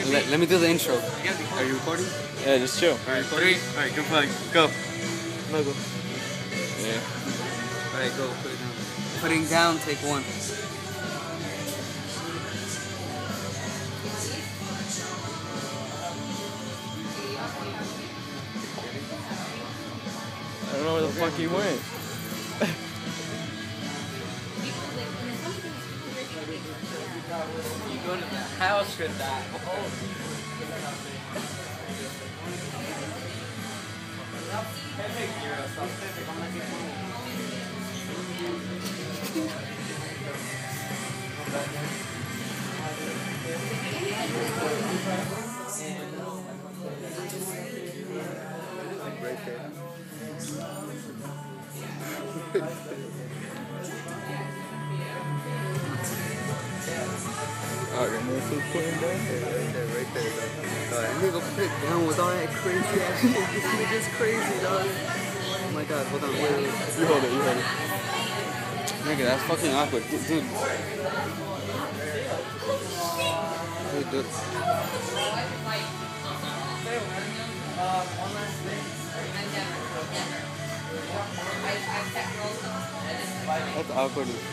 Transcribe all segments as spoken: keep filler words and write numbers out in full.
Let, let me do the intro. Are you recording? Yeah, just chill. Alright, three. Alright, go fine. Go. No, go. Yeah. Alright, go. Put it down. Putting down, take one. I don't know where the fuck he went. You go to the house with that. Right there. Alright, man, this is putting down. Right there, right there, dog. Alright, nigga, put it down with all that crazy ass shit. This nigga's crazy, dog. Oh my god, hold on, wait, wait. You hold it, you hold it. Nigga, that's fucking awkward. Dude. Dude, dude. That's awkward as fuck.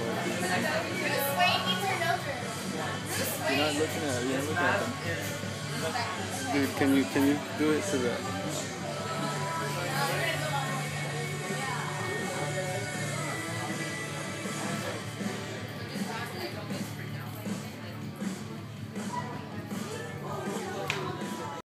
You're not looking at it, you're not looking at them. Dude, can you can you do it to the